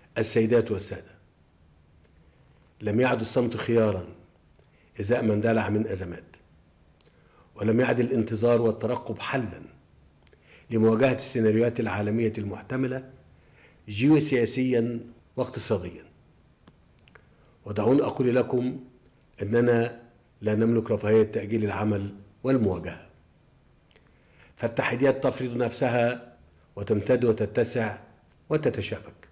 السيدات والسادة، لم يعد الصمت خيارا إزاء من دلع من أزمات، ولم يعد الانتظار والترقب حلا لمواجهة السيناريوهات العالمية المحتملة جيوسياسيا واقتصاديا. ودعوني أقول لكم أننا لا نملك رفاهية تأجيل العمل والمواجهة، فالتحديات تفرض نفسها وتمتد وتتسع وتتشابك.